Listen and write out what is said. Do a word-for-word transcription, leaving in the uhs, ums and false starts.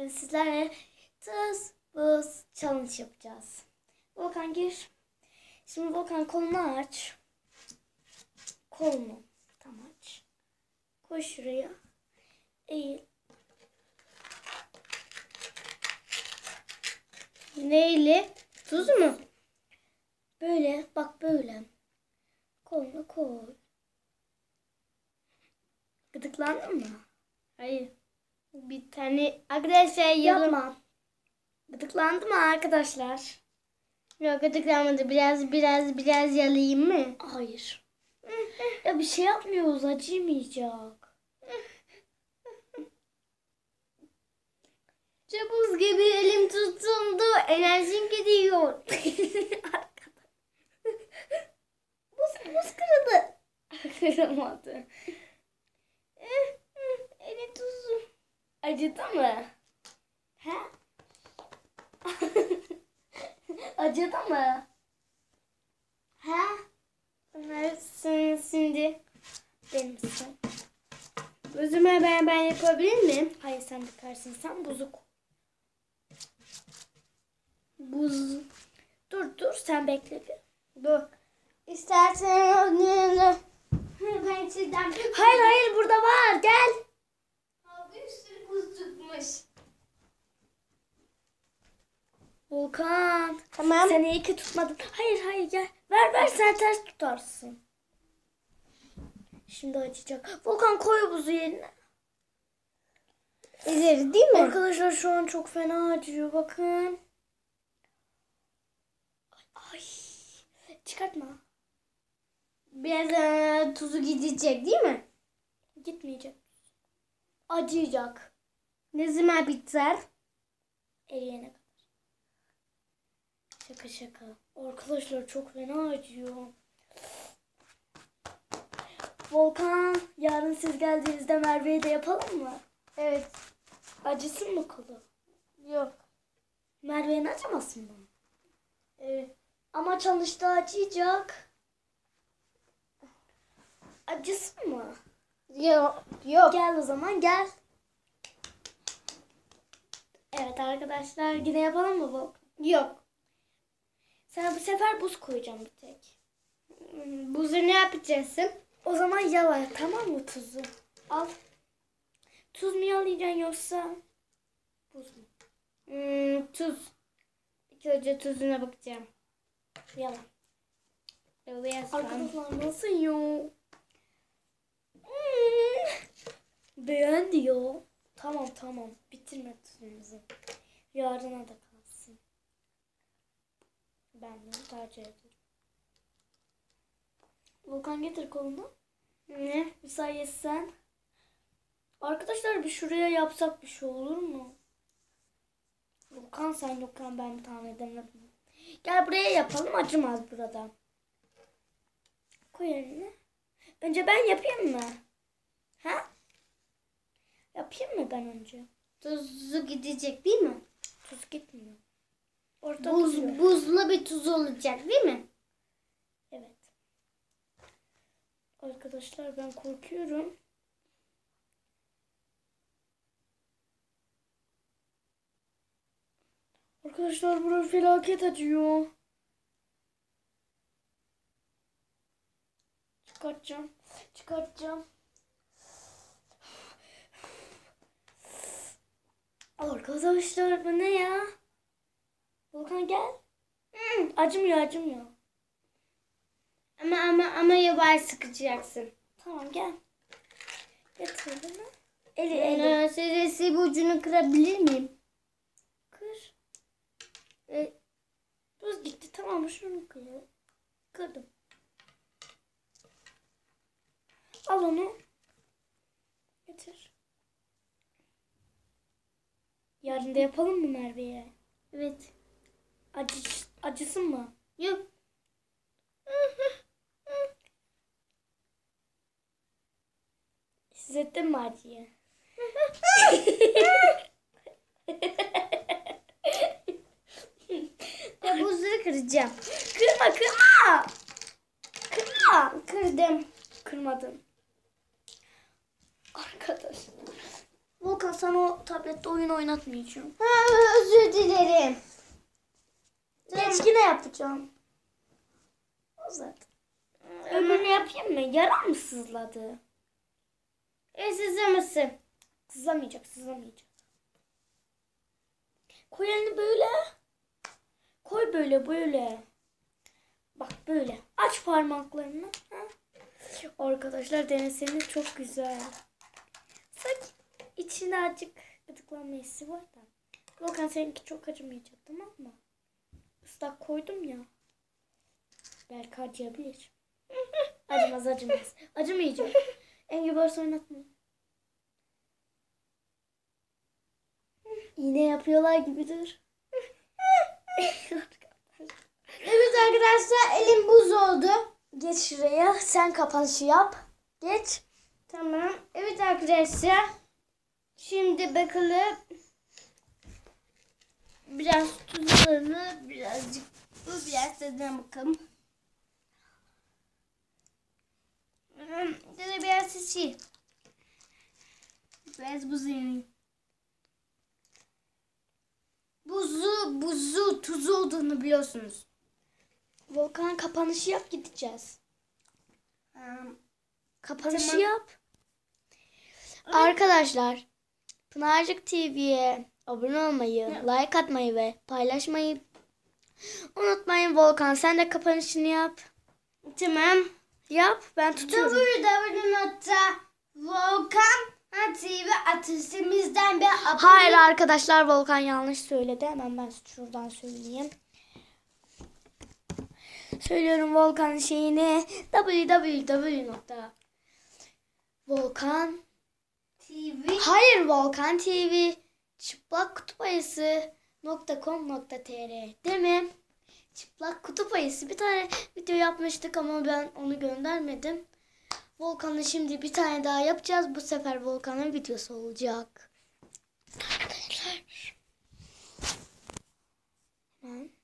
bugün sizlerle tuz buz challenge yapacağız. Volkan gir. Şimdi Volkan kolunu aç. Kolunu tam aç. Koy şuraya. Eğil. Neyle? Tuz mu? Böyle bak böyle. Kolunu koy. Gıdıklandın mı? Hayır. Bir tane arkadaşlar yalım. Yapma. Gıdıklandı mı arkadaşlar? Yok gıdıklanmadı. Biraz biraz biraz yalayayım mı? Hayır. Ya bir şey yapmıyoruz, acımayacak. Buz gibi elim tutuldu. Enerjim gidiyor. Buz, buz kırıldı. Kıramadı. Elim tuzlu. Acıdı mı? He? Acıdı mı? He? Sen şimdi. Benim sıra. Özüme ben ben yapabilir miyim? Hayır sen bakarsın. Sen buzu koy. Buz. Dur dur sen bekle bir. Dur. İstersen ben sizden. Hayır hayır burada var gel. Bir sürü buz tutmuş. Volkan. Tamam. Sen iyi ki tutmadın. Hayır hayır gel. Ver ver sen ters tutarsın. Şimdi acıyacak. Volkan koy buzu yerine. İzleri değil mi? Arkadaşlar şu an çok fena acıyor bakın. Ay. Çıkartma. Biraz e, tuzu gidecek değil mi? Gitmeyecek. Acıyacak. Ne zaman biter? Eriyene kadar. Şaka şaka. Arkadaşlar çok fena acıyor. Volkan, yarın siz geldiğinizde Merve'ye de yapalım mı? Evet. Acısın mı kolu? Yok. Merve'nin acımasın mı? Evet. Ama çalışta acıyacak. Acısın mı? Yok. Yok. Gel o zaman gel. Evet arkadaşlar yine yapalım mı Volkan? Yok. Sen bu sefer buz koyacağım bir tek. Buzu ne yapacaksın? O zaman yala tamam mı tuzu? Al. Tuz mu yalayacaksın yoksa buz mu? Hmm, tuz. İlk önce tuzuna bakacağım. Yala. Biraz Arkadaşlar nasıl yiyor? Hmm. Beğen diyor. Tamam tamam. Bitirme tuzumuzu. Yarına da kalsın. Ben bunu tercih ederim. Volkan getir kolunu. Ne? Müsaade sen. Arkadaşlar bir şuraya yapsak bir şey olur mu? Volkan sen yokken ben tahmin edemedim. Gel buraya yapalım, acımaz burada. Koy eline. Önce ben yapayım mı? Ha? Yapayım mı ben önce? Tuzu gidecek değil mi? Tuz gitmiyor. Orta Buz, tutuyor. buzlu bir tuz olacak değil mi? Evet. Arkadaşlar ben korkuyorum. Arkadaşlar burası felaket acıyor. Çıkartacağım. Çıkartacağım. Arkadaşlar bu ne ya? Volkan gel. Hmm, acımıyor acımıyor. Ama ama ama yavaş sıkacaksın. Tamam gel. Getir bunu. Eli Ben eli. süresi bu ucunu kırabilir miyim? Kır. E, buz gitti tamam mı? Şunu kırıyorum. Kırdım. Al onu. Getir. Yarın da yapalım mı Merve'ye? Evet. Acı, acısın mı? Yok. Hissettin mi acıyı? Ya buzları kıracağım. Kırma kırma. Kırma. Kırdım. Kırmadın. Arkadaşlar. Volkan Volkan sana o tablette oyun oynatmayacağım. Ha, özür dilerim. Geç yine yapacağım. O zaten. Öbürünü yapayım mı? Yaran mı sızladı? E sızlamasın. Sızlamayacak, sızlamayacak. Koy elini böyle. Koy böyle, böyle. Bak böyle. Aç parmaklarını. Ha? Arkadaşlar deneseniz çok güzel. Sanki içinde azıcık gıdıklanma hissi var da. Volkan seninki çok acımayacak, tamam mı? Islak koydum ya. Belki acıyabilir. Acımaz, acımaz. Acımayacak. Angry Birds oynatma. İğne yapıyorlar gibidir. Evet arkadaşlar, elim buz oldu. Geç şuraya. Sen kapanışı yap. Geç. Tamam. Evet arkadaşlar. Şimdi bakalım. Biraz tuzlarını birazcık bu biraz tadına bakalım. Hmm, Tadı biraz şey. Biraz buz yemeği. Buzu, buzu, tuzu olduğunu biliyorsunuz. Volkan kapanışı yap, gideceğiz. Um, Kapanışı Tamam. yap. Arkadaşlar, Pınarcık T V'ye abone olmayı, like atmayı ve paylaşmayı unutmayın. Volkan sen de kapanışını yap. tamam. Yap, ben tutuyorum. w w w nokta volkan T V adresimizden bir abone. Hayır arkadaşlar, Volkan yanlış söyledi. Hemen ben şuradan söyleyeyim. Söylüyorum Volkan'ın şeyini. w w w nokta volkan T V. Hayır Volkan T V çıplak kutup ayısı nokta com nokta tr değil mi? Çıplak kutup ayısı bir tane video yapmıştık ama ben onu göndermedim. Volkan'la şimdi bir tane daha yapacağız. Bu sefer Volkan'ın videosu olacak. Arkadaşlar. Hemen.